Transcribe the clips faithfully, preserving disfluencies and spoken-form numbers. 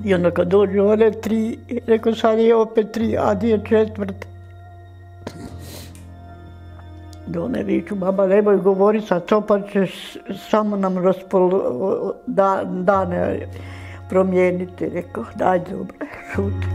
I onda kad dođu one tri, rekao sad je opet tri, a gdje je četvrta? I one viču, baba, nemoj govoriti sad to, pa ćeš samo nam dane promijeniti. Rekao, daj dobro, šuti.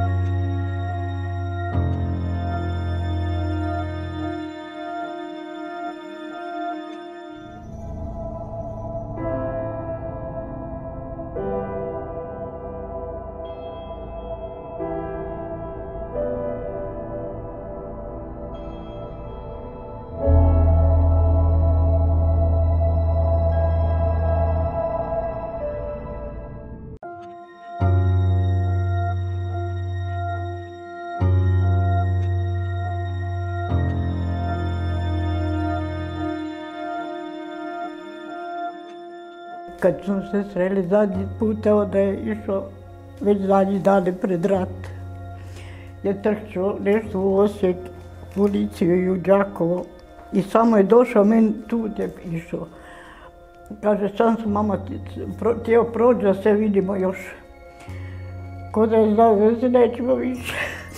Kad smo se sreli zadnji put, onda je išao već zadnji dan pred rat. Je trčao nešto u Osijek, policiju i u Đakovo. I samo je došao, meni tu je išao. Kaže, sam sam mama htio proći da se vidimo još. Ko da je znao da se nećemo više.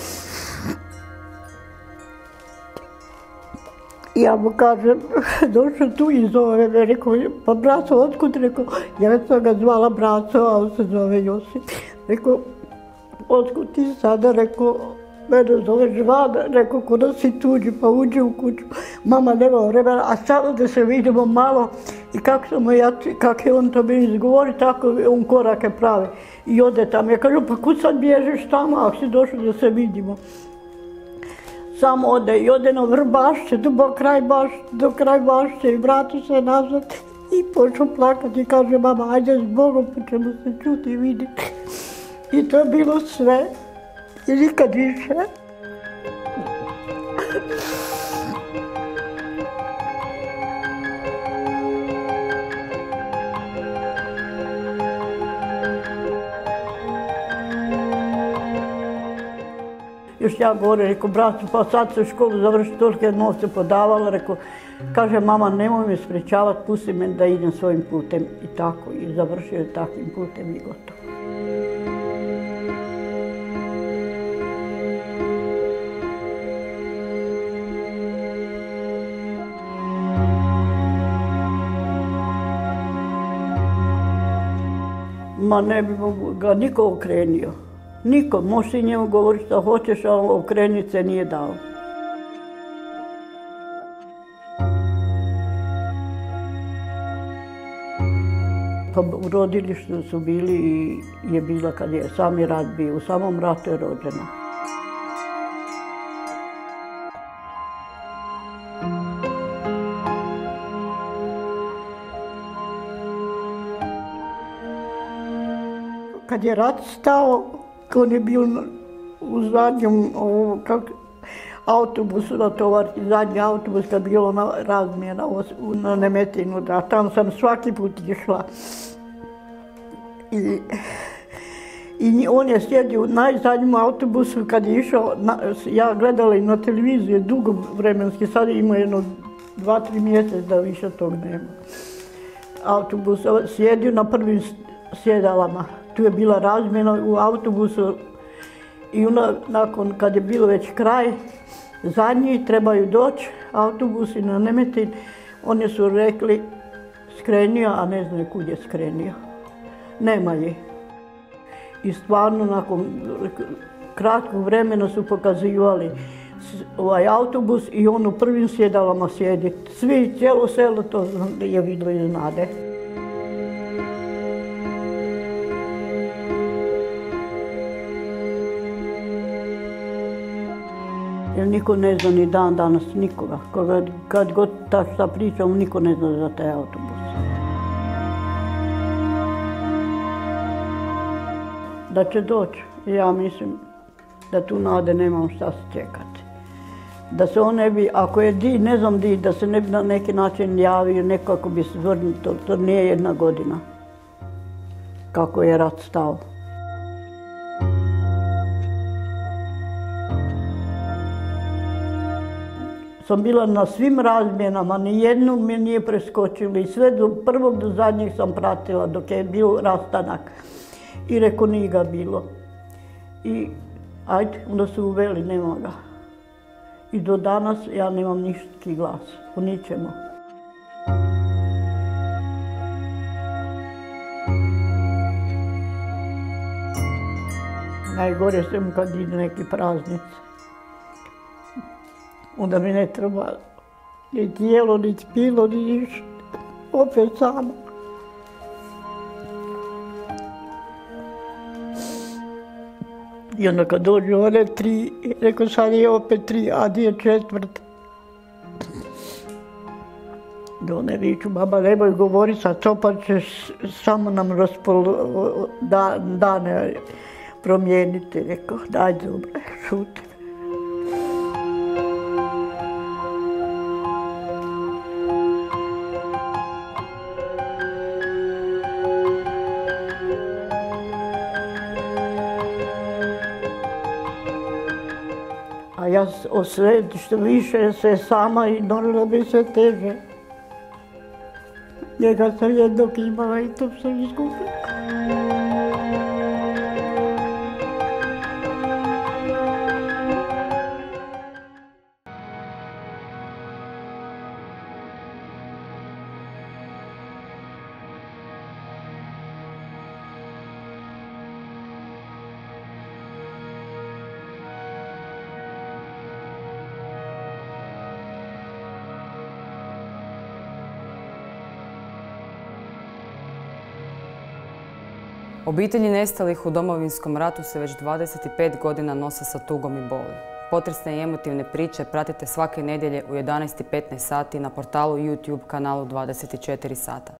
Ja mu kažem, došao tu i zove me, rekao, pa braco, otkud? Rekao, ja sam ga zvala braco, a on se zove Josip. Rekao, otkud ti sada? Rekao, mene zove Žvana, rekao, kuda si tuđi, pa uđi u kuću. Mama nema vremena, a samo da se vidimo malo i kako sam ja, kak je on to mi izgovori, tako on korake pravi. I ode tamo, ja kažem, pa kud sad bježeš tamo, ako si došao da se vidimo. Samo ode i ode na Vrbašće, do kraj bašće, do kraj bašće i vrati se nazad i počeo plakati i kaže, mama, ajde s Bogom, pa ćemo se čuti i vidjeti. I to je bilo sve i nikad više. Još ja govorim, rekao, bracu, pa sad se u školu završi, tolike novce podavala, rekao, kaže, mama, nemoj me sprečavati, pusti me da idem svojim putem. I tako, i završio je takvim putem i gotovo. Ma ne bi ga niko okrenio. Niko, možeš i njemu govoriti što hoćeš, ali okrenit se nije dao. Pa u rodilištu su bili i je bila kad je sami rat bio, u samom ratu je rođena. Kad je rat stao, on je bio u zadnjem autobusu natovariti, zadnji autobus kad je bilo razmjena na Nemetinu, da tam sam svaki put išla. I, i on je sjedio u najzadnjem autobusu kad je išao, na, ja gledala i na televiziju dugo vremenski, sad je imao jedno dva, tri mjeseca da više tog nema. Autobus sjedio na prvim sjedalama. Tu je bila razmjena u autobusu i onda, nakon kad je bilo već kraj, zadnji trebaju doći autobusi na Nemetin, oni su rekli skrenio, a ne znaju kud je skrenio. Nema je. I stvarno, nakon kratkog vremena su pokazivali ovaj autobus i on u prvim sjedalama sjedi. Svi, cijelo selo to je vidjelo iz nade. Jer niko ne zna ni dan danas nikoga. Kad god tak šta pričam, niko ne zna za taj autobus. Da će doći, ja mislim da tu nade nemam šta se čekati. Da se on ne bi, ako je di, ne znam di, da se ne bi na neki način javio, nekako bi se vrnio, to, to nije jedna godina. Kako je rat stao. Sam bila na svim razmjenama, nijednu me nije preskočila i sve do prvog do zadnjeg sam pratila dok je bio rastanak. I reko nije ga bilo. I ajde, onda su uveli, nema ga. I do danas ja nemam ništa glas, o ničemu. Najgore sam kad ide neki praznici. Onda mi ne treba ni tijelo, ni pilo, ni ništa. Opet sama. I onda kad dođu one tri, rekao sad je opet tri, a gdje je četvrta. Da one viču, baba nemoj govori sad, to pa ćeš samo nam dane promijeniti. Rekao, daj dobro, šuti. A ja sve što više se sama i normalno bi sve teže. Njega sam jednog imala i to sam izgubila. Obitelji nestalih u Domovinskom ratu se već dvadeset pet godina nose sa tugom i boli. Potresne i emotivne priče pratite svake nedjelje u jedanaest i petnaest sati na portalu YouTube kanalu dvadeset četiri sata.